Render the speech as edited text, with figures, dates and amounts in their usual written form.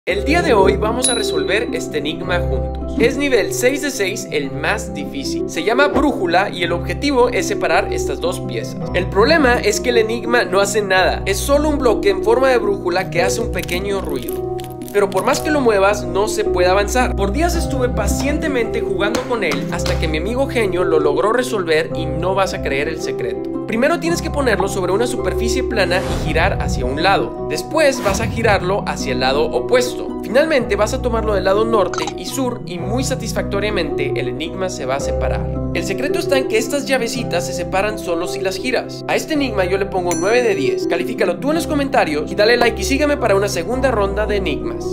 El día de hoy vamos a resolver este enigma juntos. Es nivel 6 de 6, el más difícil. Se llama brújula y el objetivo es separar estas dos piezas. El problema es que el enigma no hace nada. Es solo un bloque en forma de brújula que hace un pequeño ruido. Pero por más que lo muevas, no se puede avanzar. Por días estuve pacientemente jugando con él hasta que mi amigo genio lo logró resolver y no vas a creer el secreto. Primero tienes que ponerlo sobre una superficie plana y girar hacia un lado. Después vas a girarlo hacia el lado opuesto. Finalmente vas a tomarlo del lado norte y sur y muy satisfactoriamente el enigma se va a separar. El secreto está en que estas llavecitas se separan solo si las giras. A este enigma yo le pongo 9 de 10. Califícalo tú en los comentarios y dale like y sígueme para una segunda ronda de enigmas.